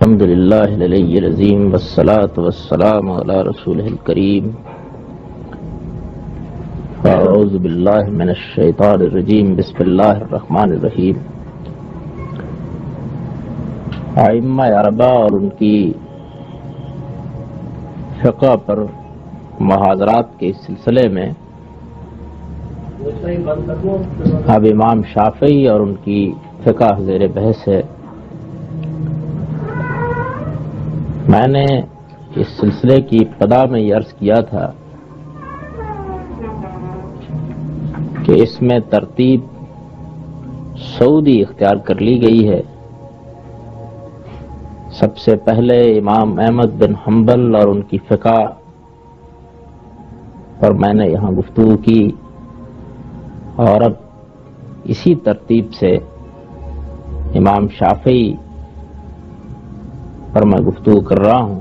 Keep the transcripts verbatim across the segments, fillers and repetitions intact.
الحمد للہ العلی العظیم والصلاة والسلام علی رسولہ الکریم اعوذ باللہ من الشیطان الرجیم بسم اللہ الرحمن الرحیم۔ ائمہ اربعہ اور ان کی فقہ پر محاضرات کے سلسلے میں اب امام شافعی اور ان کی فقہ زیر بحث ہے۔ میں نے اس سلسلے کی ابتدا میں یہ عرض کیا تھا کہ اس میں ترتیب سعودی اختیار کر لی گئی ہے۔ سب سے پہلے امام احمد بن حنبل اور ان کی فقہ پر میں نے یہاں گفتگو کی، اور اب اسی ترتیب سے امام شافعی پر میں گفتگو کر رہا ہوں۔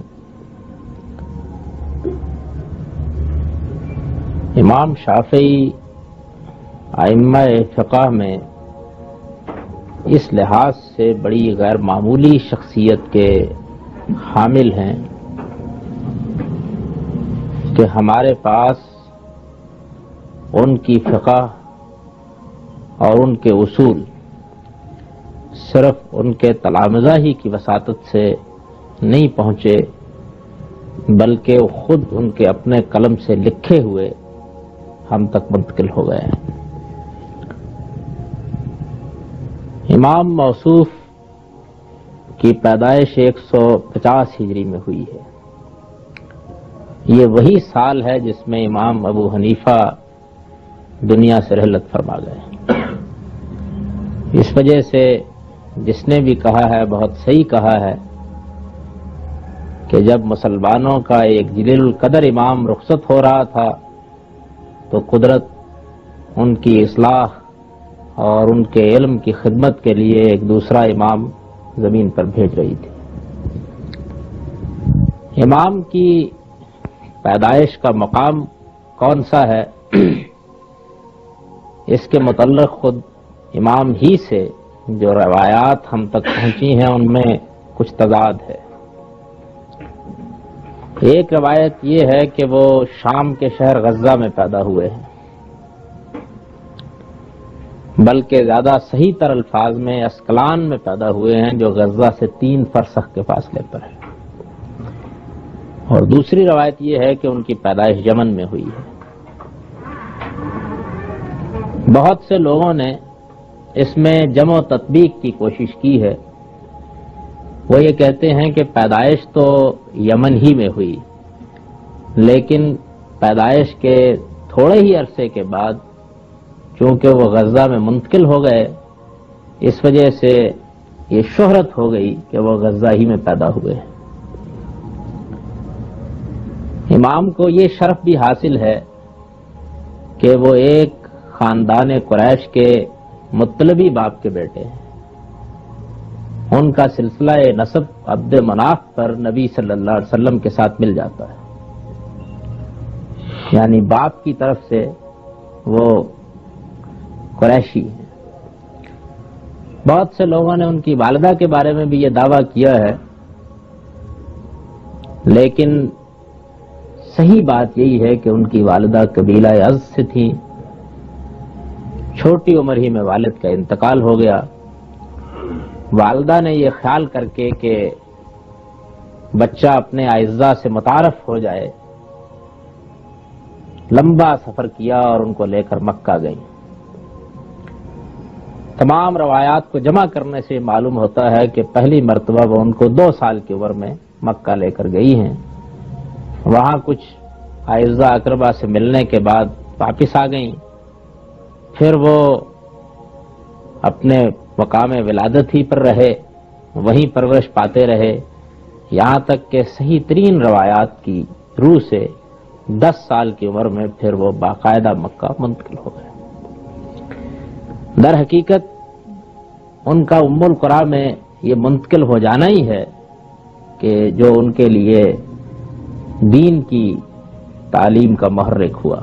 امام شافعی ائمہ فقہ میں اس لحاظ سے بڑی غیر معمولی شخصیت کے حامل ہیں کہ ہمارے پاس ان کی فقہ اور ان کے اصول صرف ان کے تلامذہ ہی کی وساطت سے نہیں پہنچے، بلکہ وہ خود ان کے اپنے قلم سے لکھے ہوئے ہم تک منتقل ہو گئے ہیں۔ امام موصوف کی پیدائش ایک سو پچاس ہجری میں ہوئی ہے۔ یہ وہی سال ہے جس میں امام ابو حنیفہ دنیا سے رحلت فرما گئے۔ اس وجہ سے جس نے بھی کہا ہے بہت صحیح کہا ہے کہ جب مسلمانوں کا ایک جلیل القدر امام رخصت ہو رہا تھا تو قدرت ان کی اصلاح اور ان کے علم کی خدمت کے لیے ایک دوسرا امام زمین پر بھیج رہی تھی۔ امام کی پیدائش کا مقام کون سا ہے، اس کے متعلق خود امام ہی سے جو روایات ہم تک پہنچی ہیں ان میں کچھ تضاد ہے۔ ایک روایت یہ ہے کہ وہ شام کے شہر غزہ میں پیدا ہوئے ہیں، بلکہ زیادہ صحیح تر الفاظ میں اسکلان میں پیدا ہوئے ہیں جو غزہ سے تین فرسخ کے فاصلے پر ہے، اور دوسری روایت یہ ہے کہ ان کی پیدائش یمن میں ہوئی ہے۔ بہت سے لوگوں نے اس میں جمع و تطبیق کی کوشش کی ہے۔ وہ یہ کہتے ہیں کہ پیدائش تو یمن ہی میں ہوئی، لیکن پیدائش کے تھوڑے ہی عرصے کے بعد چونکہ وہ غزہ میں منتقل ہو گئے، اس وجہ سے یہ شہرت ہو گئی کہ وہ غزہ ہی میں پیدا ہوئے۔ امام کو یہ شرف بھی حاصل ہے کہ وہ ایک خاندان قریش کے مطلبی باپ کے بیٹے ہیں۔ ان کا سلسلہ نسب عبد مناف پر نبی صلی اللہ علیہ وسلم کے ساتھ مل جاتا ہے، یعنی باپ کی طرف سے وہ قریشی ہیں۔ بہت سے لوگوں نے ان کی والدہ کے بارے میں بھی یہ دعویٰ کیا ہے، لیکن صحیح بات یہی ہے کہ ان کی والدہ قبیلہ از سے تھیں۔ چھوٹی عمر ہی میں والد کا انتقال ہو گیا۔ والدہ نے یہ خیال کر کے کہ بچہ اپنے اعزاء سے متعارف ہو جائے، لمبا سفر کیا اور ان کو لے کر مکہ گئی۔ تمام روایات کو جمع کرنے سے معلوم ہوتا ہے کہ پہلی مرتبہ وہ ان کو دو سال کی عمر میں مکہ لے کر گئی ہیں۔ وہاں کچھ اعزاء اقربا سے ملنے کے بعد واپس آ گئیں۔ پھر وہ اپنے مقام ولادت ہی پر رہے، وہیں پرورش پاتے رہے، یہاں تک کہ صحیح ترین روایات کی روح سے دس سال کی عمر میں پھر وہ باقاعدہ مکہ منتقل ہو گئے۔ در حقیقت ان کا ام القریٰ میں یہ منتقل ہو جانا ہی ہے کہ جو ان کے لیے دین کی تعلیم کا محرک ہوا۔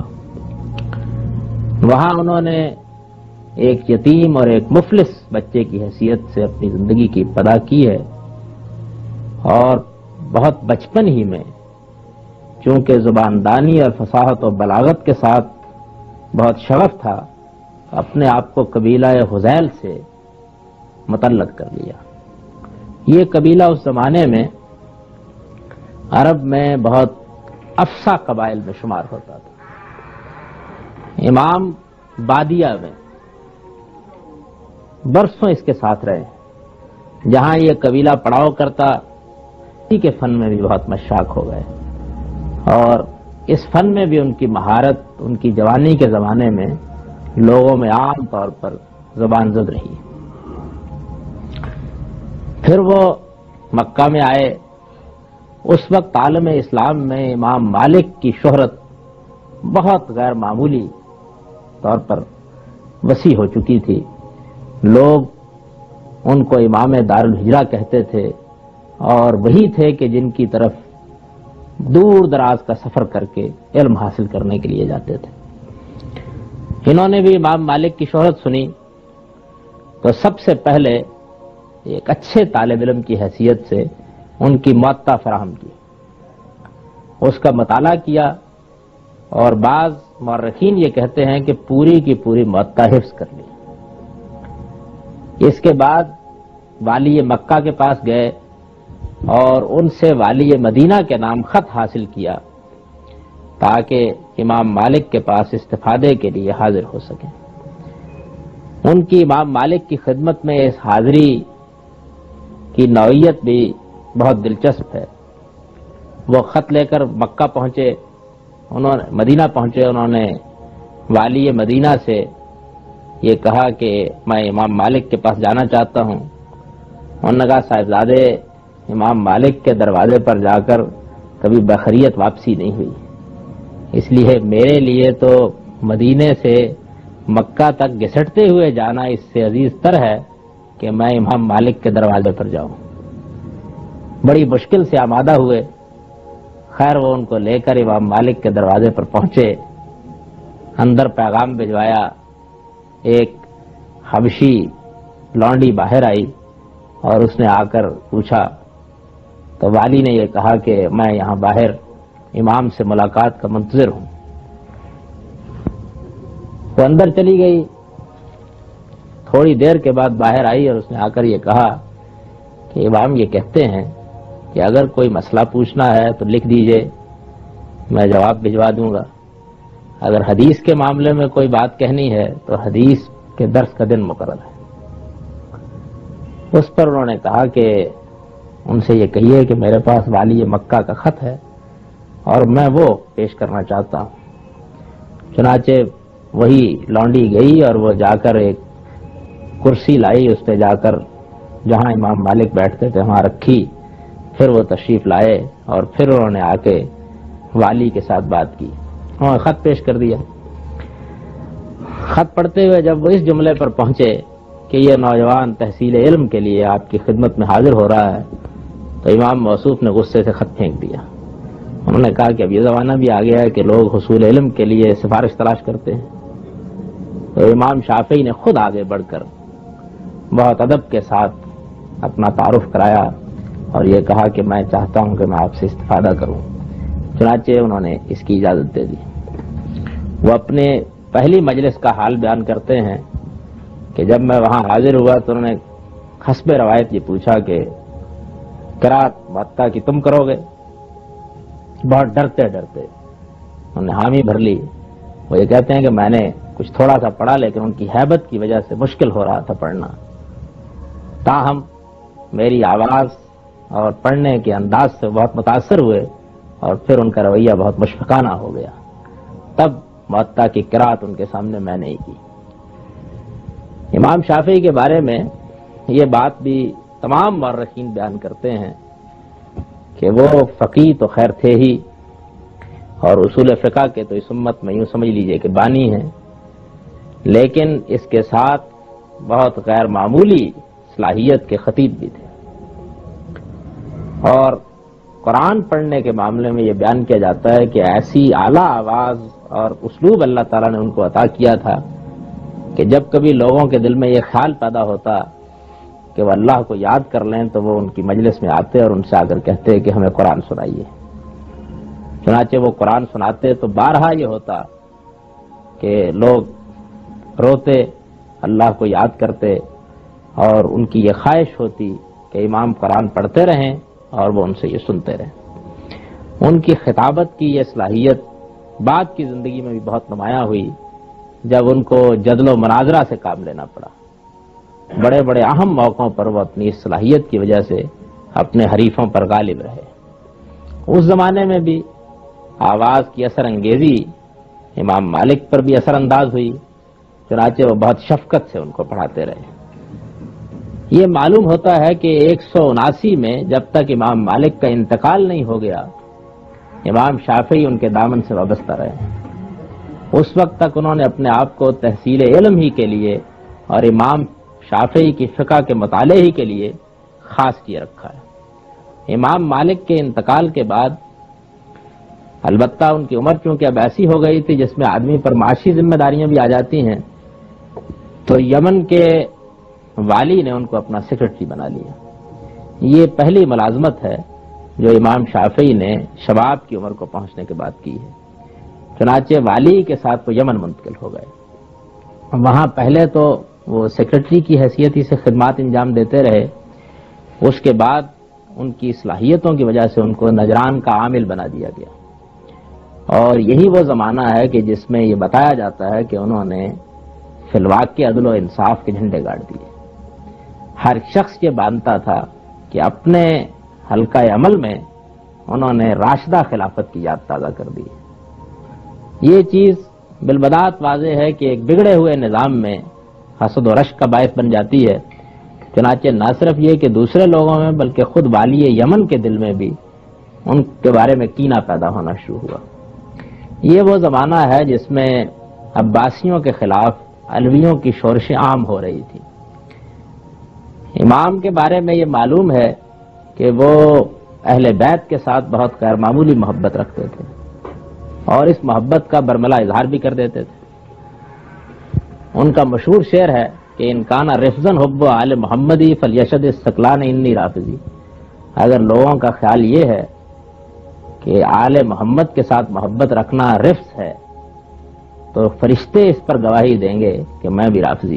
وہاں انہوں نے ایک یتیم اور ایک مفلس بچے کی حیثیت سے اپنی زندگی کی ابتدا کی ہے، اور بہت بچپن ہی میں چونکہ زباندانی اور فصاحت و بلاغت کے ساتھ بہت شغف تھا، اپنے آپ کو قبیلہ حذیل سے متعلق کر لیا۔ یہ قبیلہ اس زمانے میں عرب میں بہت افسا قبائل میں شمار ہوتا تھا۔ امام بادیہ میں برسوں اس کے ساتھ رہے، جہاں یہ قبیلہ پڑاؤ کرتا اسی کے فن میں بھی بہت مشاق ہو گئے، اور اس فن میں بھی ان کی مہارت ان کی جوانی کے زمانے میں لوگوں میں عام طور پر زبان زد رہی۔ پھر وہ مکہ میں آئے۔ اس وقت عالم اسلام میں امام مالک کی شہرت بہت غیر معمولی طور پر وسیع ہو چکی تھی۔ لوگ ان کو امام دارالہجرہ کہتے تھے، اور وہی تھے کہ جن کی طرف دور دراز کا سفر کر کے علم حاصل کرنے کے لیے جاتے تھے۔ انہوں نے بھی امام مالک کی شہرت سنی تو سب سے پہلے ایک اچھے طالب علم کی حیثیت سے ان کی موطا فراہم کی، اس کا مطالعہ کیا، اور بعض مورخین یہ کہتے ہیں کہ پوری کی پوری موطا حفظ کر لی۔ اس کے بعد والی مکہ کے پاس گئے اور ان سے والی مدینہ کے نام خط حاصل کیا تاکہ امام مالک کے پاس استفادے کے لیے حاضر ہو سکیں۔ ان کی امام مالک کی خدمت میں اس حاضری کی نوعیت بھی بہت دلچسپ ہے۔ وہ خط لے کر مکہ پہنچے، انہوں نے مدینہ پہنچے، انہوں نے والی مدینہ سے یہ کہا کہ میں امام مالک کے پاس جانا چاہتا ہوں۔ انہوں نے کہا صاحبزادے امام مالک کے دروازے پر جا کر کبھی بخریت واپسی نہیں ہوئی، اس لیے میرے لیے تو مدینے سے مکہ تک گھسٹتے ہوئے جانا اس سے عزیز تر ہے کہ میں امام مالک کے دروازے پر جاؤں۔ بڑی مشکل سے آمادہ ہوئے، خیر وہ ان کو لے کر امام مالک کے دروازے پر پہنچے، اندر پیغام بھجوایا، ایک حبشی لونڈی باہر آئی اور اس نے آ کر پوچھا تو والی نے یہ کہا کہ میں یہاں باہر امام سے ملاقات کا منتظر ہوں۔ وہ اندر چلی گئی، تھوڑی دیر کے بعد باہر آئی اور اس نے آ کر یہ کہا کہ امام یہ کہتے ہیں کہ اگر کوئی مسئلہ پوچھنا ہے تو لکھ دیجئے، میں جواب بھجوا دوں گا، اگر حدیث کے معاملے میں کوئی بات کہنی ہے تو حدیث کے درس کا دن مقرر ہے۔ اس پر انہوں نے کہا کہ ان سے یہ کہیے کہ میرے پاس والی مکہ کا خط ہے اور میں وہ پیش کرنا چاہتا ہوں۔ چنانچہ وہی لونڈی گئی اور وہ جا کر ایک کرسی لائی، اس پہ جا کر جہاں امام مالک بیٹھتے تھے وہاں رکھی، پھر وہ تشریف لائے اور پھر انہوں نے آ کے والی کے ساتھ بات کی، انہوں نے خط پیش کر دیا۔ خط پڑھتے ہوئے جب وہ اس جملے پر پہنچے کہ یہ نوجوان تحصیل علم کے لیے آپ کی خدمت میں حاضر ہو رہا ہے، تو امام موصوف نے غصے سے خط پھینک دیا۔ انہوں نے کہا کہ اب یہ زمانہ بھی آ گیا ہے کہ لوگ حصول علم کے لیے سفارش تلاش کرتے ہیں۔ تو امام شافعی نے خود آگے بڑھ کر بہت ادب کے ساتھ اپنا تعارف کرایا اور یہ کہا کہ میں چاہتا ہوں کہ میں آپ سے استفادہ کروں۔ چنانچہ انہوں نے اس کی اجازت دے دی۔ وہ اپنے پہلی مجلس کا حال بیان کرتے ہیں کہ جب میں وہاں حاضر ہوا تو انہوں نے حسب روایت یہ پوچھا کہ قرات موطا کی تم کرو گے؟ بہت ڈرتے ڈرتے انہوں نے حامی بھر لی۔ وہ یہ کہتے ہیں کہ میں نے کچھ تھوڑا سا پڑھا لیکن ان کی ہیبت کی وجہ سے مشکل ہو رہا تھا پڑھنا، تاہم میری آواز اور پڑھنے کے انداز سے بہت متاثر ہوئے اور پھر ان کا رویہ بہت مشفقانہ ہو گیا، تب موطا کی قرات ان کے سامنے میں نے کی۔ امام شافعی کے بارے میں یہ بات بھی تمام مورخین بیان کرتے ہیں کہ وہ فقیہ تو خیر تھے ہی، اور اصول فقہ کے تو اس امت میں یوں سمجھ لیجئے کہ بانی ہیں، لیکن اس کے ساتھ بہت غیر معمولی صلاحیت کے خطیب بھی تھے۔ اور قرآن پڑھنے کے معاملے میں یہ بیان کیا جاتا ہے کہ ایسی اعلیٰ آواز اور اسلوب اللہ تعالیٰ نے ان کو عطا کیا تھا کہ جب کبھی لوگوں کے دل میں یہ خیال پیدا ہوتا کہ وہ اللہ کو یاد کر لیں تو وہ ان کی مجلس میں آتے اور ان سے آ کر کہتے کہ ہمیں قرآن سنائیے. چنانچہ وہ قرآن سناتے تو بارہا یہ ہوتا کہ لوگ روتے، اللہ کو یاد کرتے، اور ان کی یہ خواہش ہوتی کہ امام قرآن پڑھتے رہیں اور وہ ان سے یہ سنتے رہیں. ان کی خطابت کی یہ صلاحیت بعد کی زندگی میں بھی بہت نمایاں ہوئی جب ان کو جدل و مناظرہ سے کام لینا پڑا. بڑے بڑے اہم موقعوں پر وہ اپنی اس صلاحیت کی وجہ سے اپنے حریفوں پر غالب رہے. اس زمانے میں بھی آواز کی اثر انگیزی امام مالک پر بھی اثر انداز ہوئی، چنانچہ وہ بہت شفقت سے ان کو پڑھاتے رہے. یہ معلوم ہوتا ہے کہ ایک سو اناسی میں جب تک امام مالک کا انتقال نہیں ہو گیا امام شافعی ان کے دامن سے وابستہ رہے. اس وقت تک انہوں نے اپنے آپ کو تحصیل علم ہی کے لیے اور امام شافعی کی فقہ کے مطالعے ہی کے لیے خاص کیے رکھا ہے. امام مالک کے انتقال کے بعد البتہ ان کی عمر چونکہ اب ایسی ہو گئی تھی جس میں آدمی پر معاشی ذمہ داریاں بھی آ جاتی ہیں، تو یمن کے والی نے ان کو اپنا سیکرٹری بنا لیا. یہ پہلی ملازمت ہے جو امام شافعی نے شباب کی عمر کو پہنچنے کے بعد کی ہے. چنانچہ والی کے ساتھ وہ یمن منتقل ہو گئے. وہاں پہلے تو وہ سیکرٹری کی حیثیت ہی سے خدمات انجام دیتے رہے، اس کے بعد ان کی صلاحیتوں کی وجہ سے ان کو نجران کا عامل بنا دیا گیا. اور یہی وہ زمانہ ہے کہ جس میں یہ بتایا جاتا ہے کہ انہوں نے فی الواقع عدل و انصاف کے جھنڈے گاڑ دیے. ہر شخص یہ مانتا تھا کہ اپنے حلقہ عمل میں انہوں نے راشدہ خلافت کی یاد تازہ کر دی. یہ چیز بالبداہت واضح ہے کہ ایک بگڑے ہوئے نظام میں حسد و رشک کا باعث بن جاتی ہے. چنانچہ نہ صرف یہ کہ دوسرے لوگوں میں بلکہ خود والی یمن کے دل میں بھی ان کے بارے میں کینہ پیدا ہونا شروع ہوا. یہ وہ زمانہ ہے جس میں عباسیوں کے خلاف علویوں کی شورشیں عام ہو رہی تھی. امام کے بارے میں یہ معلوم ہے کہ وہ اہل بیت کے ساتھ بہت غیر معمولی محبت رکھتے تھے اور اس محبت کا برملا اظہار بھی کر دیتے تھے. ان کا مشہور شعر ہے کہ ان کانا رفضن حب آل محمدی فلیشد استقلان انی رافضی. اگر لوگوں کا خیال یہ ہے کہ آل محمد کے ساتھ محبت رکھنا رفض ہے تو فرشتے اس پر گواہی دیں گے کہ میں بھی رافضی.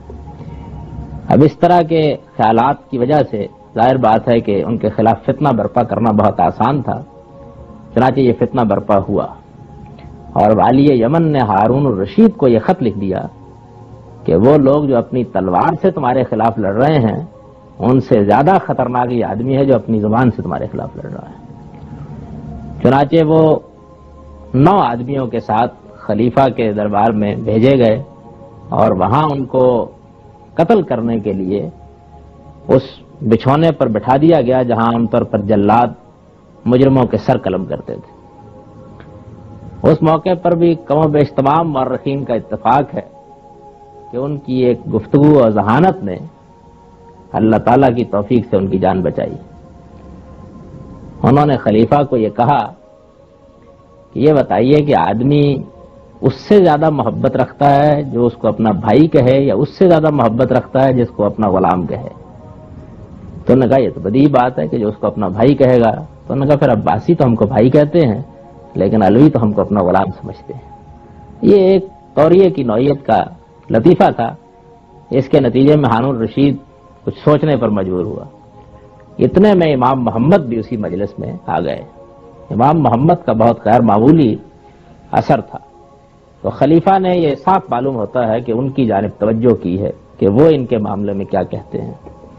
اب اس طرح کے خیالات کی وجہ سے ظاہر بات ہے کہ ان کے خلاف فتنہ برپا کرنا بہت آسان تھا. چنانچہ یہ فتنہ برپا ہوا اور والی یمن نے ہارون الرشید کو یہ خط لکھ دیا کہ وہ لوگ جو اپنی تلوار سے تمہارے خلاف لڑ رہے ہیں ان سے زیادہ خطرناک یہ آدمی ہے جو اپنی زبان سے تمہارے خلاف لڑ رہا ہے. چنانچہ وہ نو آدمیوں کے ساتھ خلیفہ کے دربار میں بھیجے گئے اور وہاں ان کو قتل کرنے کے لیے اس بچھونے پر بٹھا دیا گیا جہاں عام طور پر جلاد مجرموں کے سر قلم کرتے تھے. اس موقع پر بھی کم و بیش تمام مورخین کا اتفاق ہے کہ ان کی ایک گفتگو اور ذہانت نے اللہ تعالیٰ کی توفیق سے ان کی جان بچائی. انہوں نے خلیفہ کو یہ کہا کہ یہ بتائیے کہ آدمی اس سے زیادہ محبت رکھتا ہے جو اس کو اپنا بھائی کہے یا اس سے زیادہ محبت رکھتا ہے جس کو اپنا غلام کہے. تو انہوں نے کہا یہ تو بدیہی بات ہے کہ جو اس کو اپنا بھائی کہے گا. تو انہوں نے کہا پھر عباسی تو ہم کو بھائی کہتے ہیں لیکن علوی تو ہم کو اپنا غلام سمجھتے ہیں. یہ ایک طوریے کی نوعیت کا لطیفہ تھا. اس کے نتیجے میں ہارون الرشید کچھ سوچنے پر مجبور ہوا. اتنے میں امام محمد بھی اسی مجلس میں آ گئے. امام محمد کا بہت غیر معمولی اثر تھا. تو خلیفہ نے یہ صاف معلوم ہوتا ہے کہ ان کی جانب توجہ کی ہے کہ وہ ان کے معاملے میں کیا کہتے ہیں.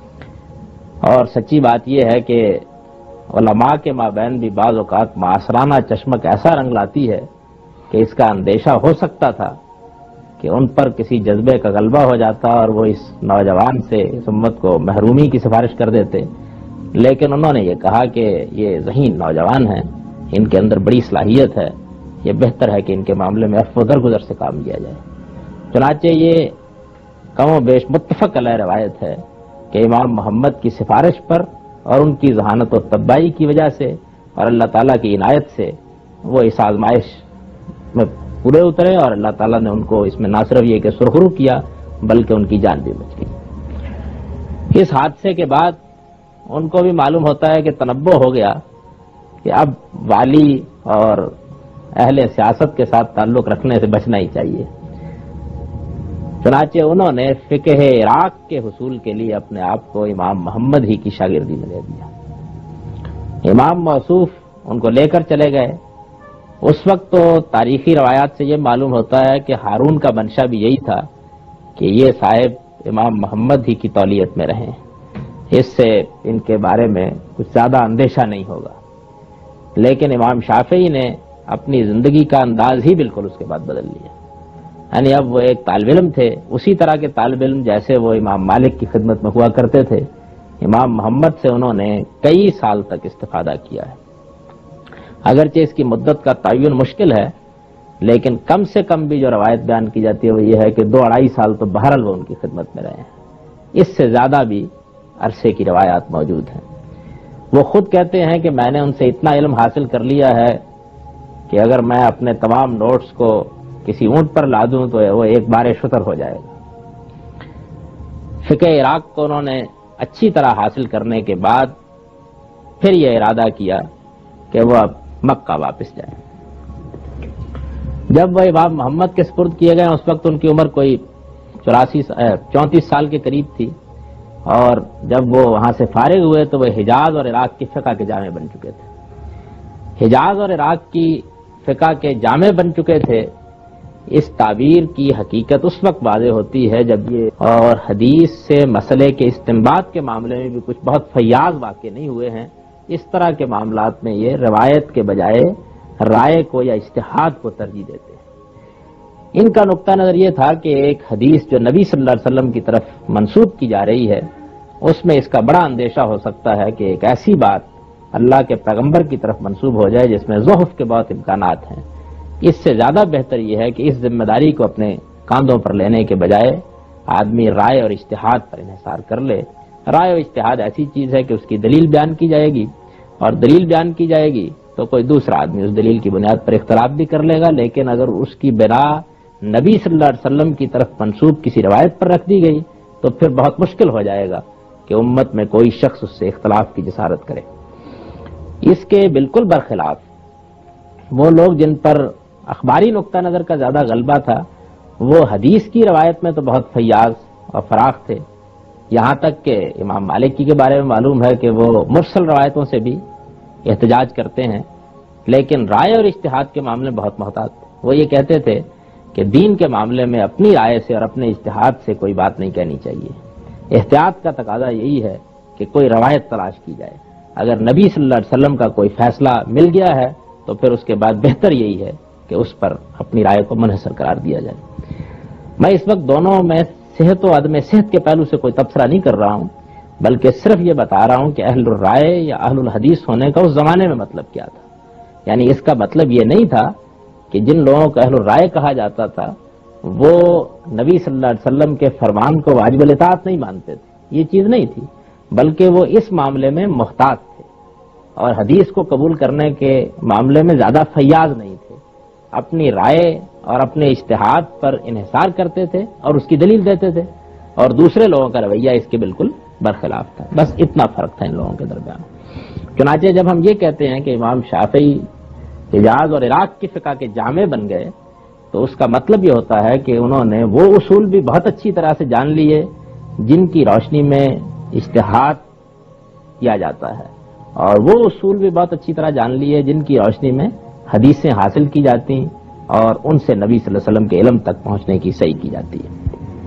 اور سچی بات یہ ہے کہ علماء کے مابین بھی بعض اوقات معاصرانہ چشمک ایسا رنگ لاتی ہے کہ اس کا اندیشہ ہو سکتا تھا کہ ان پر کسی جذبے کا غلبہ ہو جاتا اور وہ اس نوجوان سے اس امت کو محرومی کی سفارش کر دیتے. لیکن انہوں نے یہ کہا کہ یہ ذہین نوجوان ہیں، ان کے اندر بڑی صلاحیت ہے، یہ بہتر ہے کہ ان کے معاملے میں عفو درگزر سے کام لیا جائے. چنانچہ یہ کم و بیش متفق علیہ روایت ہے کہ امام محمد کی سفارش پر اور ان کی ذہانت و طبائی کی وجہ سے اور اللہ تعالیٰ کی عنایت سے وہ اس آزمائش میں پورے اترے اور اللہ تعالیٰ نے ان کو اس میں نہ صرف یہ کہ سرخرو کیا بلکہ ان کی جان بھی بچ گئی. اس حادثے کے بعد ان کو بھی معلوم ہوتا ہے کہ تنبؤ ہو گیا کہ اب والی اور اہل سیاست کے ساتھ تعلق رکھنے سے بچنا ہی چاہیے۔ چنانچہ انہوں نے فقہ عراق کے حصول کے لیے اپنے آپ کو امام محمد ہی کی شاگردی میں دے دیا۔ امام موصوف ان کو لے کر چلے گئے۔ اس وقت تو تاریخی روایات سے یہ معلوم ہوتا ہے کہ ہارون کا منشا بھی یہی تھا کہ یہ صاحب امام محمد ہی کی تولیت میں رہیں، اس سے ان کے بارے میں کچھ زیادہ اندیشہ نہیں ہوگا۔ لیکن امام شافعی نے اپنی زندگی کا انداز ہی بالکل اس کے بعد بدل لیا، یعنی اب وہ ایک طالب علم تھے، اسی طرح کے طالب علم جیسے وہ امام مالک کی خدمت میں ہوا کرتے تھے۔ امام محمد سے انہوں نے کئی سال تک استفادہ کیا ہے۔ اگرچہ اس کی مدت کا تعین مشکل ہے، لیکن کم سے کم بھی جو روایت بیان کی جاتی ہے وہ یہ ہے کہ دو اڑائی سال تو بہرحال وہ ان کی خدمت میں رہے ہیں۔ اس سے زیادہ بھی عرصے کی روایات موجود ہیں۔ وہ خود کہتے ہیں کہ میں نے ان سے اتنا علم حاصل کر لیا ہے کہ اگر میں اپنے تمام نوٹس کو کسی اونٹ پر لا دوں تو وہ ایک بار شتر ہو جائے گا۔ فقہ عراق کو انہوں نے اچھی طرح حاصل کرنے کے بعد پھر یہ ارادہ کیا کہ وہ اب مکہ واپس جائیں۔ جب وہ امام محمد کے سپرد کیے گئے اس وقت ان کی عمر کوئی چوراسی چونتیس سال کے قریب تھی، اور جب وہ وہاں سے فارغ ہوئے تو وہ حجاز اور عراق کی فقہ کے جامع بن چکے تھے۔ حجاز اور عراق کی فقہ کے جامع بن چکے تھے، اس تعبیر کی حقیقت اس وقت واضح ہوتی ہے جب یہ اور حدیث سے مسئلے کے استنباط کے معاملے میں بھی کچھ بہت فیاض واقع نہیں ہوئے ہیں۔ اس طرح کے معاملات میں یہ روایت کے بجائے رائے کو یا اجتہاد کو ترجیح دیتے ہیں۔ ان کا نقطہ نظر یہ تھا کہ ایک حدیث جو نبی صلی اللہ علیہ وسلم کی طرف منسوب کی جا رہی ہے اس میں اس کا بڑا اندیشہ ہو سکتا ہے کہ ایک ایسی بات اللہ کے پیغمبر کی طرف منسوب ہو جائے جس میں ضعف کے بہت امکانات ہیں۔ اس سے زیادہ بہتر یہ ہے کہ اس ذمہ داری کو اپنے کاندھوں پر لینے کے بجائے آدمی رائے اور اجتہاد پر انحصار کر لے۔ رائے اور اجتہاد ایسی چیز ہے کہ اس کی دلیل بیان کی جائے گی، اور دلیل بیان کی جائے گی تو کوئی دوسرا آدمی اس دلیل کی بنیاد پر اختلاف بھی کر لے گا، لیکن اگر اس کی بنا نبی صلی اللہ علیہ وسلم کی طرف منسوب کسی روایت پر رکھ دی گئی تو پھر بہت مشکل ہو جائے گا کہ امت میں کوئی شخص اس سے اختلاف کی جسارت کرے۔ اس کے بالکل برخلاف وہ لوگ جن پر اخباری نقطہ نظر کا زیادہ غلبہ تھا وہ حدیث کی روایت میں تو بہت فیاض اور فراخ تھے، یہاں تک کہ امام مالک کے بارے میں معلوم ہے کہ وہ مرسل روایتوں سے بھی احتجاج کرتے ہیں، لیکن رائے اور اجتہاد کے معاملے میں بہت محتاط تھے۔ وہ یہ کہتے تھے کہ دین کے معاملے میں اپنی رائے سے اور اپنے اجتہاد سے کوئی بات نہیں کہنی چاہیے۔ احتیاط کا تقاضا یہی ہے کہ کوئی روایت تلاش کی جائے، اگر نبی صلی اللہ علیہ وسلم کا کوئی فیصلہ مل گیا ہے تو پھر اس کے بعد بہتر یہی ہے کہ اس پر اپنی رائے کو منحصر قرار دیا جائے۔ میں اس وقت دونوں میں صحت و عدم صحت کے پہلو سے کوئی تبصرہ نہیں کر رہا ہوں، بلکہ صرف یہ بتا رہا ہوں کہ اہل الرائے یا اہل الحدیث ہونے کا اس زمانے میں مطلب کیا تھا۔ یعنی اس کا مطلب یہ نہیں تھا کہ جن لوگوں کو اہل الرائے کہا جاتا تھا وہ نبی صلی اللہ علیہ وسلم کے فرمان کو واجب الاطاعت نہیں مانتے تھے، یہ چیز نہیں تھی، بلکہ وہ اس معاملے میں محتاط تھے اور حدیث کو قبول کرنے کے معاملے میں زیادہ فیاض نہیں تھے، اپنی رائے اور اپنے اجتہاد پر انحصار کرتے تھے اور اس کی دلیل دیتے تھے، اور دوسرے لوگوں کا رویہ اس کے بالکل برخلاف تھا۔ بس اتنا فرق تھا ان لوگوں کے درمیان۔ چنانچہ جب ہم یہ کہتے ہیں کہ امام شافعی حجاز اور عراق کی فقہ کے جامع بن گئے تو اس کا مطلب یہ ہوتا ہے کہ انہوں نے وہ اصول بھی بہت اچھی طرح سے جان لیے جن کی روشنی میں اجتہاد کیا جاتا ہے، اور وہ اصول بھی بہت اچھی طرح جان لیے جن کی روشنی میں حدیثیں حاصل کی جاتی اور ان سے نبی صلی اللہ علیہ وسلم کے علم تک پہنچنے کی صحیح کی جاتی ہے۔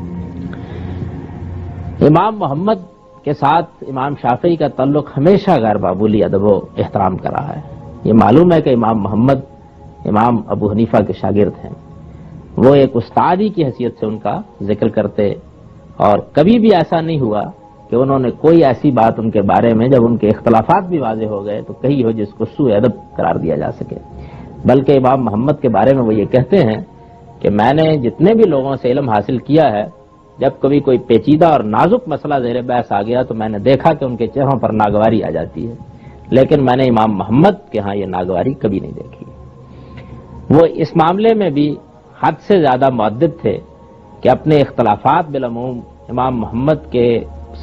امام محمد کے ساتھ امام شافعی کا تعلق ہمیشہ غیر معمولی ادب و احترام کا رہا ہے۔ یہ معلوم ہے کہ امام محمد امام ابو حنیفہ کے شاگرد ہیں، وہ ایک استادی کی حیثیت سے ان کا ذکر کرتے، اور کبھی بھی ایسا نہیں ہوا کہ انہوں نے کوئی ایسی بات ان کے بارے میں جب ان کے اختلافات بھی واضح ہو گئے تو کہی ہو جس کو سوء ادب قرار دیا جا سکے، بلکہ امام محمد کے بارے میں وہ یہ کہتے ہیں کہ میں نے جتنے بھی لوگوں سے علم حاصل کیا ہے، جب کبھی کوئی پیچیدہ اور نازک مسئلہ زیر بحث آ گیا تو میں نے دیکھا کہ ان کے چہروں پر ناگواری آ جاتی ہے، لیکن میں نے امام محمد کے ہاں یہ ناگواری کبھی نہیں دیکھی۔ وہ اس معاملے میں بھی حد سے زیادہ مؤدب تھے کہ اپنے اختلافات بالعموم امام محمد کے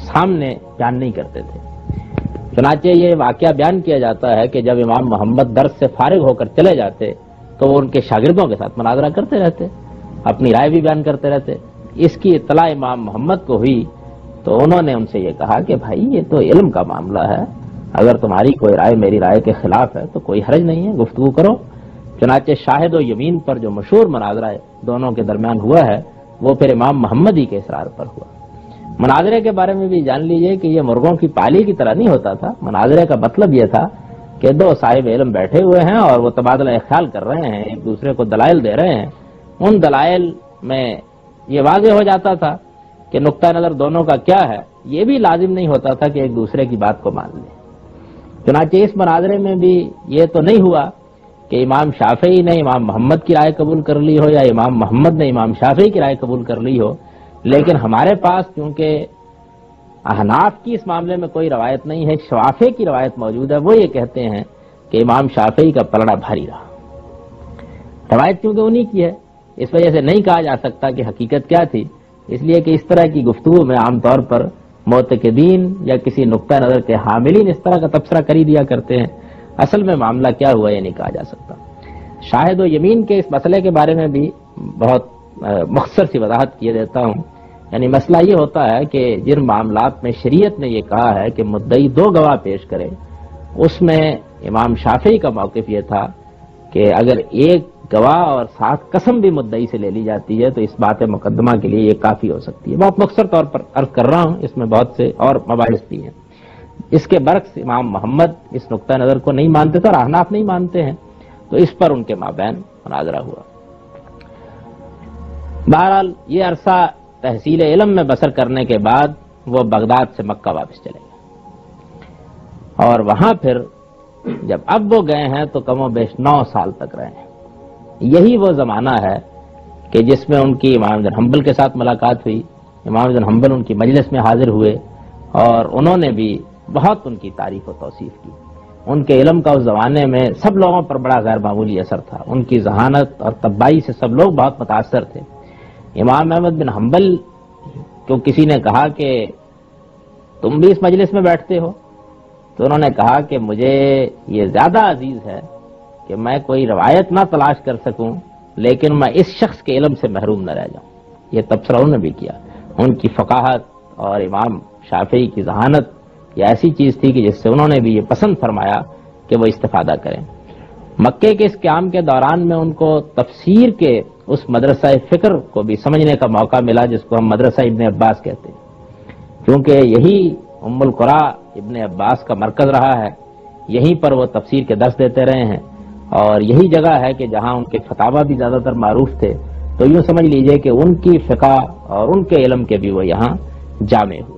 سامنے بیان نہیں کرتے تھے۔ چنانچہ یہ واقعہ بیان کیا جاتا ہے کہ جب امام محمد درس سے فارغ ہو کر چلے جاتے تو وہ ان کے شاگردوں کے ساتھ مناظرہ کرتے رہتے، اپنی رائے بھی بیان کرتے رہتے۔ اس کی اطلاع امام محمد کو ہوئی تو انہوں نے ان سے یہ کہا کہ بھائی یہ تو علم کا معاملہ ہے، اگر تمہاری کوئی رائے میری رائے کے خلاف ہے تو کوئی حرج نہیں ہے، گفتگو کرو۔ چنانچہ شاہد و یمین پر جو مشہور مناظرہ دونوں کے درمیان ہوا ہے وہ پھر امام محمد ہی کے اصرار پر ہوا۔ مناظرے کے بارے میں بھی جان لیجئے کہ یہ مرغوں کی پالی کی طرح نہیں ہوتا تھا۔ مناظرے کا مطلب یہ تھا کہ دو صاحب علم بیٹھے ہوئے ہیں اور وہ تبادلہ خیال کر رہے ہیں، ایک دوسرے کو دلائل دے رہے ہیں۔ ان دلائل میں یہ واضح ہو جاتا تھا کہ نقطہ نظر دونوں کا کیا ہے، یہ بھی لازم نہیں ہوتا تھا کہ ایک دوسرے کی بات کو مان لیں۔ چنانچہ اس مناظرے میں بھی یہ تو نہیں ہوا کہ امام شافعی نے امام محمد کی رائے قبول کر لی ہو یا امام محمد نے امام شافعی کی رائے قبول کر لی ہو، لیکن ہمارے پاس کیونکہ احناف کی اس معاملے میں کوئی روایت نہیں ہے، شافعی کی روایت موجود ہے، وہ یہ کہتے ہیں کہ امام شافعی کا پلڑا بھاری رہا۔ روایت کیونکہ انہی کی ہے، اس وجہ سے نہیں کہا جا سکتا کہ حقیقت کیا تھی، اس لیے کہ اس طرح کی گفتگو میں عام طور پر معتقدین یا کسی نقطہ نظر کے حاملین اس طرح کا تبصرہ کر ہی دیا کرتے ہیں، اصل میں معاملہ کیا ہوا یہ نہیں کہا جا سکتا۔ شاہد و یمین کے اس مسئلے کے بارے میں بھی بہت مختصر سی وضاحت کیے دیتا ہوں۔ یعنی مسئلہ یہ ہوتا ہے کہ جن معاملات میں شریعت نے یہ کہا ہے کہ مدعی دو گواہ پیش کرے، اس میں امام شافعی کا موقف یہ تھا کہ اگر ایک گواہ اور ساتھ قسم بھی مدعی سے لے لی جاتی ہے تو اس بات مقدمہ کے لیے یہ کافی ہو سکتی ہے۔ بہت مختصر طور پر عرض کر رہا ہوں، اس میں بہت سے اور مباحث بھی ہیں۔ اس کے برعکس امام محمد اس نقطہ نظر کو نہیں مانتے تھے اور احناف نہیں مانتے ہیں، تو اس پر ان کے مابین مناظرہ ہوا۔ بہرحال یہ عرصہ تحصیل علم میں بسر کرنے کے بعد وہ بغداد سے مکہ واپس چلے گئے، اور وہاں پھر جب اب وہ گئے ہیں تو کم و بیش نو سال تک رہے ہیں۔ یہی وہ زمانہ ہے کہ جس میں ان کی امام بن حنبل کے ساتھ ملاقات ہوئی، امام بن حنبل ان کی مجلس میں حاضر ہوئے اور انہوں نے بھی بہت ان کی تعریف و توصیف کی۔ ان کے علم کا اس زمانے میں سب لوگوں پر بڑا غیر معمولی اثر تھا، ان کی ذہانت اور طبائی سے سب لوگ بہت متاثر تھے۔ امام احمد بن حنبل کو کسی نے کہا کہ تم بھی اس مجلس میں بیٹھتے ہو، تو انہوں نے کہا کہ مجھے یہ زیادہ عزیز ہے کہ میں کوئی روایت نہ تلاش کر سکوں لیکن میں اس شخص کے علم سے محروم نہ رہ جاؤں۔ یہ تبصرہ انہوں نے بھی کیا۔ ان کی فقاہت اور امام شافعی کی ذہانت یہ ایسی چیز تھی کہ جس سے انہوں نے بھی یہ پسند فرمایا کہ وہ استفادہ کریں۔ مکے کے اس قیام کے دوران میں ان کو تفسیر کے اس مدرسہ فکر کو بھی سمجھنے کا موقع ملا جس کو ہم مدرسہ ابن عباس کہتے ہیں، کیونکہ یہی ام القرا ابن عباس کا مرکز رہا ہے، یہیں پر وہ تفسیر کے درس دیتے رہے ہیں، اور یہی جگہ ہے کہ جہاں ان کے فتاوی بھی زیادہ تر معروف تھے۔ تو یوں سمجھ لیجئے کہ ان کی فقہ اور ان کے علم کے بھی وہ یہاں جامع ہوئے۔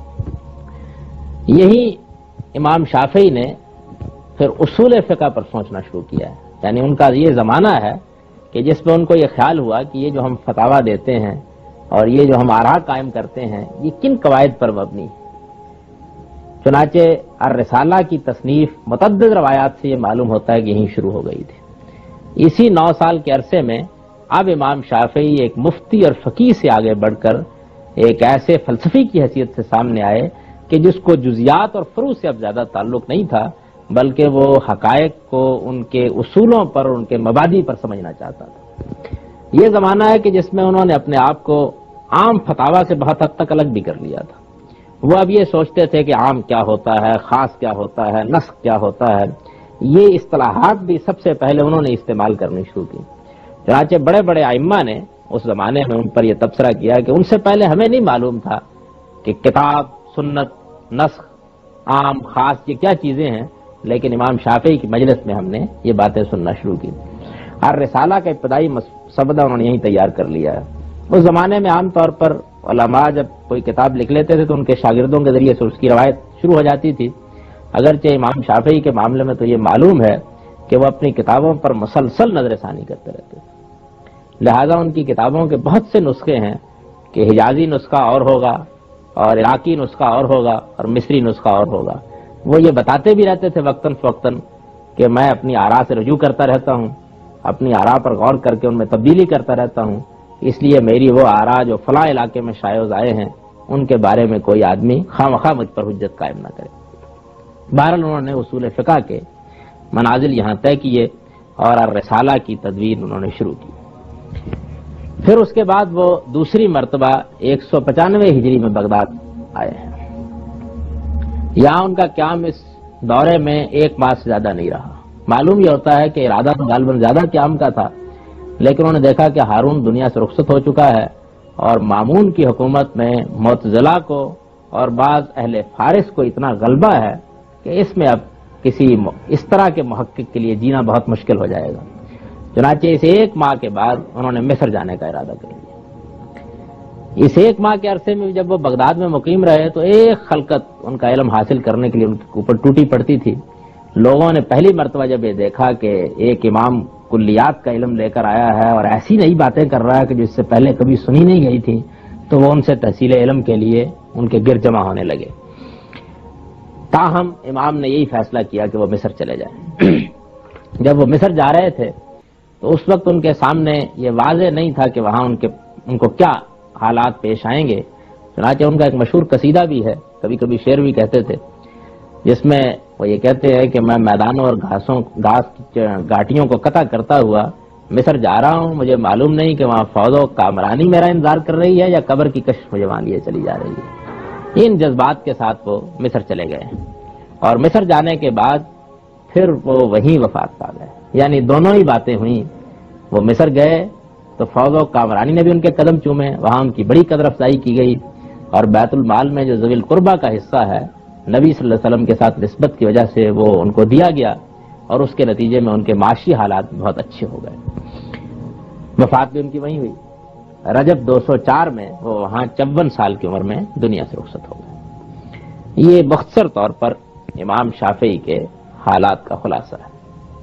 یہی امام شافعی نے پھر اصول فقہ پر سوچنا شروع کیا ہے، یعنی ان کا یہ زمانہ ہے کہ جس میں ان کو یہ خیال ہوا کہ یہ جو ہم فتاوی دیتے ہیں اور یہ جو ہم آراء قائم کرتے ہیں یہ کن قواعد پر مبنی ہے۔ چنانچہ الرسالہ کی تصنیف متعدد روایات سے یہ معلوم ہوتا ہے کہ یہیں شروع ہو گئی تھی۔ اسی نو سال کے عرصے میں اب امام شافعی ایک مفتی اور فقیہ سے آگے بڑھ کر ایک ایسے فلسفی کی حیثیت سے سامنے آئے کہ جس کو جزیات اور فروع سے اب زیادہ تعلق نہیں تھا، بلکہ وہ حقائق کو ان کے اصولوں پر، ان کے مبادی پر سمجھنا چاہتا تھا۔ یہ زمانہ ہے کہ جس میں انہوں نے اپنے آپ کو عام فتاوی سے بہت حد تک الگ بھی کر لیا تھا۔ وہ اب یہ سوچتے تھے کہ عام کیا ہوتا ہے، خاص کیا ہوتا ہے، نسخ کیا ہوتا ہے، یہ اصطلاحات بھی سب سے پہلے انہوں نے استعمال کرنی شروع کی۔ چنانچہ بڑے بڑے ائمہ نے اس زمانے میں ان پر یہ تبصرہ کیا کہ ان سے پہلے ہمیں نہیں معلوم تھا کہ کتاب، سنت، نسخ، عام، خاص یہ کیا چیزیں ہیں، لیکن امام شافعی کی مجلس میں ہم نے یہ باتیں سننا شروع کی۔ ہر رسالہ کا ابتدائی مسودہ انہوں نے یہیں تیار کر لیا ہے۔ اس زمانے میں عام طور پر علماء جب کوئی کتاب لکھ لیتے تھے تو ان کے شاگردوں کے ذریعے سے اس کی روایت شروع ہو جاتی تھی، اگرچہ امام شافعی کے معاملے میں تو یہ معلوم ہے کہ وہ اپنی کتابوں پر مسلسل نظر ثانی کرتے رہتے تھے، لہذا ان کی کتابوں کے بہت سے نسخے ہیں کہ حجازی نسخہ اور ہوگا اور عراقی نسخہ اور ہوگا اور مصری نسخہ اور ہوگا۔ وہ یہ بتاتے بھی رہتے تھے وقتاً فوقتاً کہ میں اپنی آراء سے رجوع کرتا رہتا ہوں، اپنی آراء پر غور کر کے ان میں تبدیلی کرتا رہتا ہوں، اس لیے میری وہ آراء جو فلاں علاقے میں شائع آئے ہیں ان کے بارے میں کوئی آدمی خواہ مجھ پر حجت قائم نہ کرے۔ بہرحال انہوں نے اصول فقہ کے منازل یہاں طے کیے اور الرسالہ کی تدوین انہوں نے شروع کی۔ پھر اس کے بعد وہ دوسری مرتبہ ایک سو پچانوے ہجری میں بغداد آئے ہیں۔ یہاں ان کا قیام اس دورے میں ایک ماہ سے زیادہ نہیں رہا۔ معلوم یہ ہوتا ہے کہ ارادہ تو غالباً زیادہ قیام کا تھا، لیکن انہوں نے دیکھا کہ ہارون دنیا سے رخصت ہو چکا ہے اور مامون کی حکومت میں معتزلہ کو اور بعض اہل فارس کو اتنا غلبہ ہے کہ اس میں اب کسی اس طرح کے محقق کے لیے جینا بہت مشکل ہو جائے گا۔ چنانچہ اس ایک ماہ کے بعد انہوں نے مصر جانے کا ارادہ کر لیا۔ اس ایک ماہ کے عرصے میں جب وہ بغداد میں مقیم رہے تو ایک خلقت ان کا علم حاصل کرنے کے لیے ان کے اوپر ٹوٹی پڑتی تھی۔ لوگوں نے پہلی مرتبہ جب یہ دیکھا کہ ایک امام کلیات کا علم لے کر آیا ہے اور ایسی نئی باتیں کر رہا ہے کہ جو اس سے پہلے کبھی سنی نہیں گئی تھی، تو وہ ان سے تحصیل علم کے لیے ان کے گرد جمع ہونے لگے۔ تاہم امام نے یہی فیصلہ کیا کہ وہ مصر چلے جائیں۔ جب وہ مصر جا رہے تھے تو اس وقت ان کے سامنے یہ واضح نہیں تھا کہ وہاں ان کے ان کو کیا حالات پیش آئیں گے۔ چنانچہ ان کا ایک مشہور قصیدہ بھی ہے، کبھی کبھی شعر بھی کہتے تھے، جس میں وہ یہ کہتے ہیں کہ میں میدانوں اور گھاسوں گھاس گھاٹیوں کو قطع کرتا ہوا مصر جا رہا ہوں، مجھے معلوم نہیں کہ وہاں فوج و کامرانی میرا انتظار کر رہی ہے یا قبر کی کشف مجھے وہاں لیے چلی جا رہی ہے۔ ان جذبات کے ساتھ وہ مصر چلے گئے اور مصر جانے کے بعد پھر وہ وہیں وفات پا گئے، یعنی دونوں ہی باتیں ہوئیں۔ وہ مصر گئے تو فوج و کامرانی نے بھی ان کے قدم چومے، وہاں ان کی بڑی قدر افزائی کی گئی اور بیت المال میں جو ذوی القربہ کا حصہ ہے نبی صلی اللہ علیہ وسلم کے ساتھ نسبت کی وجہ سے وہ ان کو دیا گیا اور اس کے نتیجے میں ان کے معاشی حالات بہت اچھے ہو گئے۔ وفات بھی ان کی وہیں ہوئی۔ رجب دو سو چار میں وہ وہاں چون سال کی عمر میں دنیا سے رخصت ہو گئے۔ یہ مختصر طور پر امام شافعی کے حالات کا خلاصہ ہے۔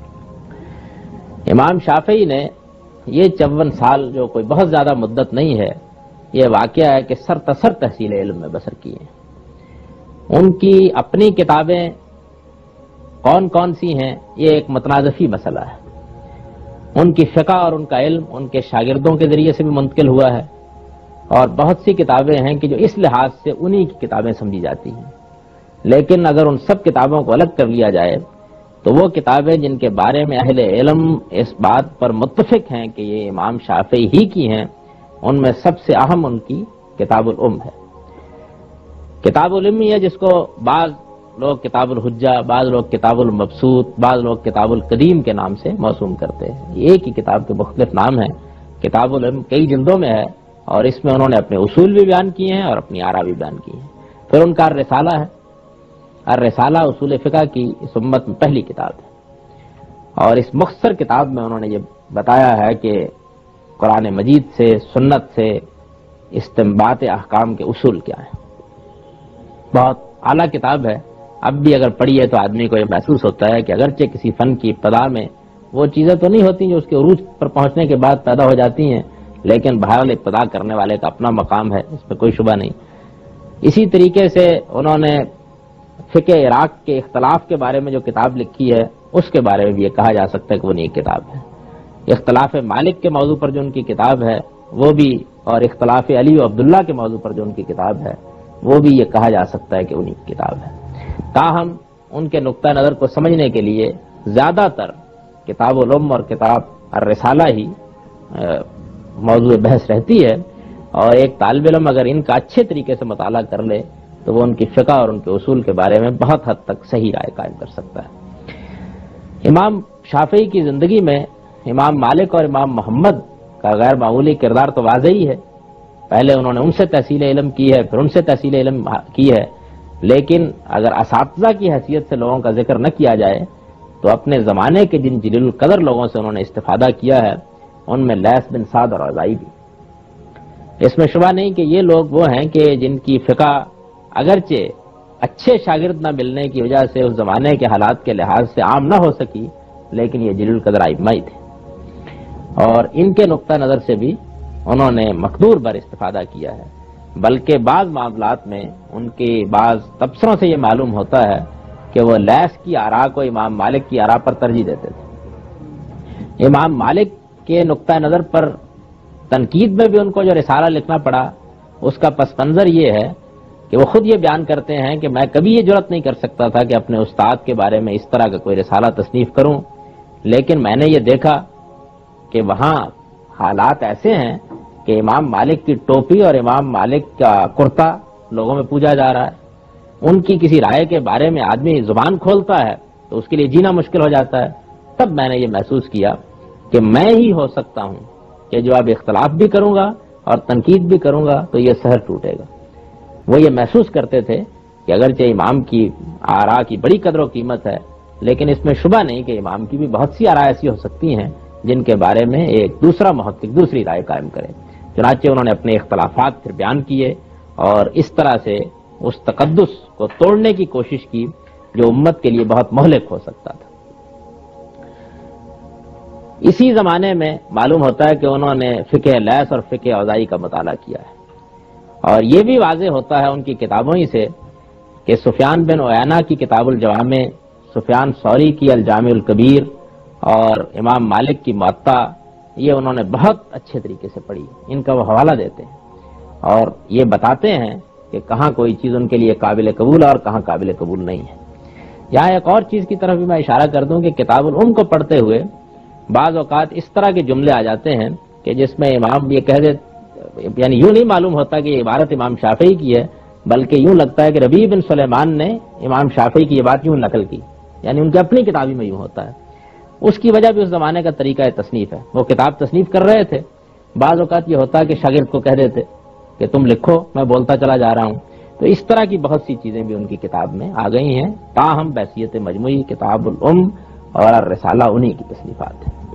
امام شافعی نے یہ چون سال جو کوئی بہت زیادہ مدت نہیں ہے، یہ واقعہ ہے کہ سر تسر تحصیل علم میں بسر کیے ہیں۔ ان کی اپنی کتابیں کون کون سی ہیں یہ ایک متنازعی مسئلہ ہے۔ ان کی فقہ اور ان کا علم ان کے شاگردوں کے ذریعے سے بھی منتقل ہوا ہے اور بہت سی کتابیں ہیں کہ جو اس لحاظ سے انہی کی کتابیں سمجھی جاتی ہیں، لیکن اگر ان سب کتابوں کو الگ کر لیا جائے تو وہ کتابیں جن کے بارے میں اہل علم اس بات پر متفق ہیں کہ یہ امام شافعی ہی کی ہیں، ان میں سب سے اہم ان کی کتاب الام ہے۔ کتاب الام ہے جس کو بعض لوگ کتاب الحجہ، بعض لوگ کتاب المبسوط، بعض لوگ کتاب القدیم کے نام سے موسوم کرتے ہیں۔ یہ ایک ہی کتاب کے مختلف نام ہیں۔ کتاب العلم کئی جلدوں میں ہے اور اس میں انہوں نے اپنے اصول بھی بیان کیے ہیں اور اپنی آراء بھی بیان کی ہیں۔ پھر ان کا الرسالہ ہے۔ الرسالہ اصول فقہ کی اس امت میں پہلی کتاب ہے اور اس مختصر کتاب میں انہوں نے یہ بتایا ہے کہ قرآن مجید سے، سنت سے استنباط احکام کے اصول کیا ہیں۔ بہت اعلیٰ کتاب ہے۔ اب بھی اگر پڑھی ہے تو آدمی کو یہ محسوس ہوتا ہے کہ اگرچہ کسی فن کی ابتدا میں وہ چیزیں تو نہیں ہوتی جو اس کے عروج پر پہنچنے کے بعد پیدا ہو جاتی ہیں، لیکن بہرحال ابتدا کرنے والے کا اپنا مقام ہے، اس میں کوئی شبہ نہیں۔ اسی طریقے سے انہوں نے فقہ عراق کے اختلاف کے بارے میں جو کتاب لکھی ہے اس کے بارے میں بھی یہ کہا جا سکتا ہے کہ وہ نہیں کتاب ہے۔ اختلاف مالک کے موضوع پر جو ان کی کتاب ہے وہ بھی، اور اختلاف علی و عبداللہ کے موضوع پر جو ان کی کتاب ہے وہ بھی یہ کہا جا سکتا ہے کہ انہی کی کتاب ہے۔ تاہم ان کے نقطہ نظر کو سمجھنے کے لیے زیادہ تر کتاب الام اور کتاب الرسالہ ہی موضوع بحث رہتی ہے، اور ایک طالب علم اگر ان کا اچھے طریقے سے مطالعہ کر لے تو وہ ان کی فقہ اور ان کے اصول کے بارے میں بہت حد تک صحیح رائے قائم کر سکتا ہے۔ امام شافعی کی زندگی میں امام مالک اور امام محمد کا غیر معمولی کردار تو واضح ہی ہے۔ پہلے انہوں نے ان سے تحصیل علم کی ہے، پھر ان سے تحصیل علم کی ہے، لیکن اگر اساتذہ کی حیثیت سے لوگوں کا ذکر نہ کیا جائے تو اپنے زمانے کے جن جلیل القدر لوگوں سے انہوں نے استفادہ کیا ہے ان میں لیث بن سعد اور اوزاعی بھی۔ اس میں شبہ نہیں کہ یہ لوگ وہ ہیں کہ جن کی فقہ اگرچہ اچھے شاگرد نہ ملنے کی وجہ سے اس زمانے کے حالات کے لحاظ سے عام نہ ہو سکی، لیکن یہ جلیل القدر ائمہ ہی تھے اور ان کے نقطہ نظر سے بھی انہوں نے مقدور بر استفادہ کیا ہے، بلکہ بعض معاملات میں ان کے بعض تبصروں سے یہ معلوم ہوتا ہے کہ وہ لیث کی آراء کو امام مالک کی آراء پر ترجیح دیتے تھے۔ امام مالک کے نقطہ نظر پر تنقید میں بھی ان کو جو رسالہ لکھنا پڑا اس کا پس منظر یہ ہے کہ وہ خود یہ بیان کرتے ہیں کہ میں کبھی یہ جرأت نہیں کر سکتا تھا کہ اپنے استاد کے بارے میں اس طرح کا کوئی رسالہ تصنیف کروں، لیکن میں نے یہ دیکھا کہ وہاں حالات ایسے ہیں کہ امام مالک کی ٹوپی اور امام مالک کا کرتا لوگوں میں پوجا جا رہا ہے، ان کی کسی رائے کے بارے میں آدمی زبان کھولتا ہے تو اس کے لیے جینا مشکل ہو جاتا ہے۔ تب میں نے یہ محسوس کیا کہ میں ہی ہو سکتا ہوں کہ جو اب اختلاف بھی کروں گا اور تنقید بھی کروں گا تو یہ سحر ٹوٹے گا۔ وہ یہ محسوس کرتے تھے کہ اگرچہ امام کی آراء کی بڑی قدر و قیمت ہے، لیکن اس میں شبہ نہیں کہ امام کی بھی بہت سی آراء ایسی ہو سکتی ہیں جن کے بارے میں ایک دوسرا محقق دوسری رائے قائم کرے۔ چنانچہ انہوں نے اپنے اختلافات پھر بیان کیے اور اس طرح سے اس تقدس کو توڑنے کی کوشش کی جو امت کے لیے بہت مہلک ہو سکتا تھا۔ اسی زمانے میں معلوم ہوتا ہے کہ انہوں نے فقہ لیث اور فقہ اوزاعی کا مطالعہ کیا ہے، اور یہ بھی واضح ہوتا ہے ان کی کتابوں ہی سے کہ سفیان بن عیینہ کی کتاب الجوامع، سفیان ثوری کی الجامع الکبیر اور امام مالک کی موطا، یہ انہوں نے بہت اچھے طریقے سے پڑھی، ان کا وہ حوالہ دیتے ہیں اور یہ بتاتے ہیں کہ کہاں کوئی چیز ان کے لیے قابل قبول اور کہاں قابل قبول نہیں ہے۔ یہاں ایک اور چیز کی طرف بھی میں اشارہ کر دوں کہ کتاب الام کو پڑھتے ہوئے بعض اوقات اس طرح کے جملے آ جاتے ہیں کہ جس میں امام یہ کہہ دے، یعنی یوں نہیں معلوم ہوتا کہ یہ عبارت امام شافعی کی ہے، بلکہ یوں لگتا ہے کہ ربیع بن سلیمان نے امام شافعی کی یہ بات یوں نقل کی، یعنی ان کی اپنی کتابی میں یوں ہوتا ہے۔ اس کی وجہ بھی اس زمانے کا طریقہ تصنیف ہے، وہ کتاب تصنیف کر رہے تھے، بعض اوقات یہ ہوتا ہے کہ شاگرد کو کہہ دیتے کہ تم لکھو، میں بولتا چلا جا رہا ہوں، تو اس طرح کی بہت سی چیزیں بھی ان کی کتاب میں آ گئی ہیں، تاہم بحیثیت مجموعی کتاب الام اور الرسالہ انہی کی تصنیفات ہیں۔